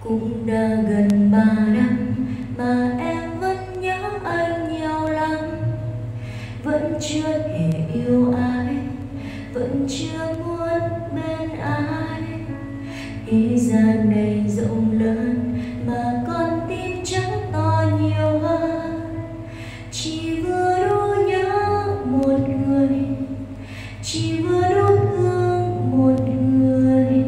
Cũng đã gần 3 năm mà em vẫn nhớ anh nhiều lắm. Vẫn chưa hề yêu ai, vẫn chưa muốn bên ai. Thế gian này rộng lớn mà con tim chẳng to nhiều hơn. Chỉ vừa đủ nhớ một người, chỉ vừa đủ thương một người.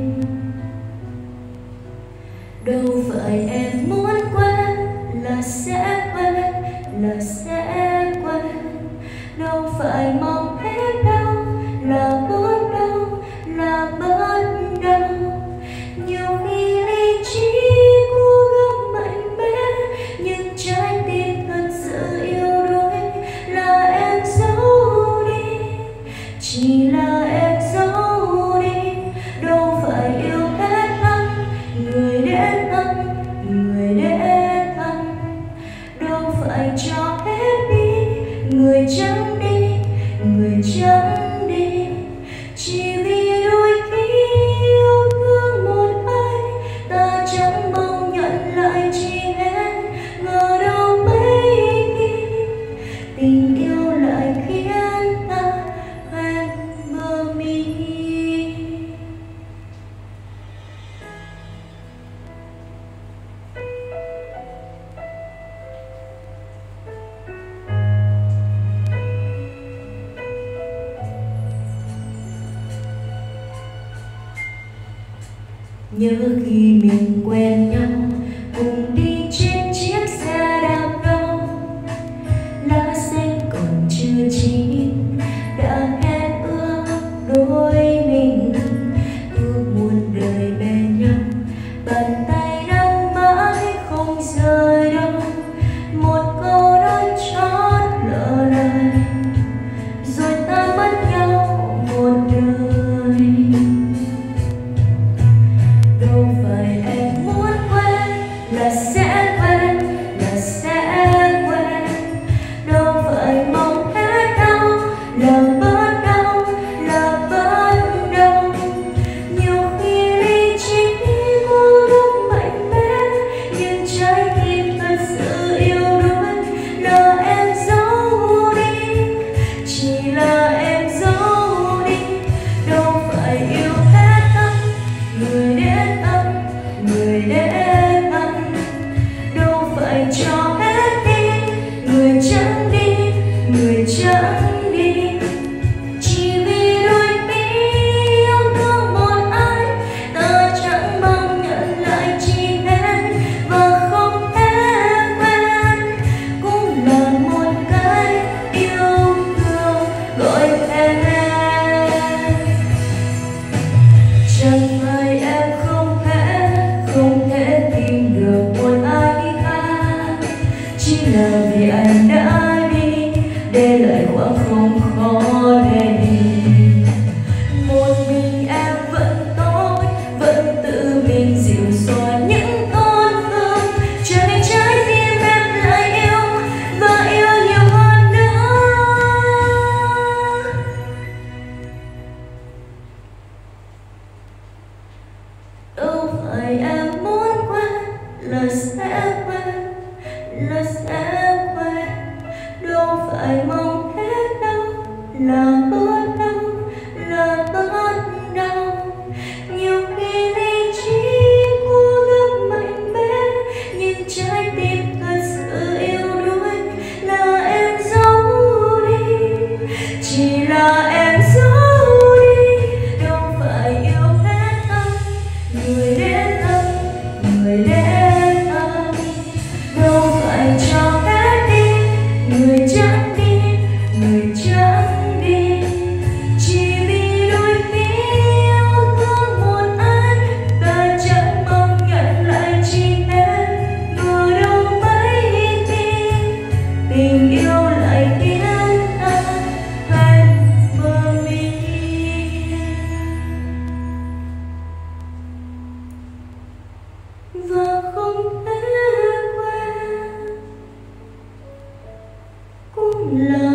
Đâu phải em muốn quên là sẽ quên, là sẽ quên. Đâu phải mong hết đâu là bớt đâu, là bớt đâu. Nhiều khi lý trí cố gắng mạnh mẽ, nhưng trái tim thật sự yếu đuối là em giấu đi, chỉ là em giấu đi. Đâu phải yêu hết tâm, người đến tâm, người đến tâm. Đâu phải cho hết đi, người chẳng đi, người chẳng đi. Chỉ vì đôi khi yêu thương một ai, ta chẳng mong nhận lại chi hết. Ngờ đâu mấy khi tình yêu lại khiến ta hoen mơ mi. Nhớ khi mình quen nhau, cùng đi trên chiếc xe đạp đông. Lá xanh còn chưa chín, đã hẹn ước đôi mình. Ước muôn đời bên nhau, bàn tay nắm mãi không rời đâu. Một câu nói chót lỡ lời, rồi ta mất nhau một đời. Đâu phải em muốn quên là sẽ quên, là sẽ quên. Đâu phải mong hết đau là bớt đau, là bớt đau. Nhiều khi lý trí cố gắng mạnh mẽ, nhưng trái tim thật sự yếu đuối là em giấu đi, chỉ là em giấu đi. Đâu phải yêu hết tâm, người đến tâm, người đến tâm. Đâu phải cho hết đi, người chẳng đi, người chẳng đi. Chỉ vì đôi khi yêu thương một ai, ta chẳng mong nhận lại chi hết. Và không thể quên cũng là một cái yêu thương gọi tên em. Chẳng phải em không thể tìm được một ai khác, chỉ là vì anh đã đi, để lại khoảng không khó để đi. Một mình em vẫn tốt, vẫn tự mình dịu xóa những tổn thương, cho nên trái tim em lại yêu và yêu nhiều hơn nữa. Đâu phải em muốn quên là sẽ quên, là sẽ quên. Đâu phải mong hết đâu là bớt đau, là bớt đau. Nhiều khi lý trí cố gắng mạnh mẽ, nhưng trái tim thật sự yếu đuối là em giấu đi, chỉ là em giấu đi. Đâu phải yêu hết tâm, người đến tâm, người đến tâm. Đâu phải cho hết đi, người chẳng đi, người chẳng đi. Chỉ vì đôi khi yêu thương một ai, ta chẳng mong nhận lại chi hết. Ngờ đâu mấy khi tình yêu lại khiến ta hoen mơ mi. Và không thể quên cũng là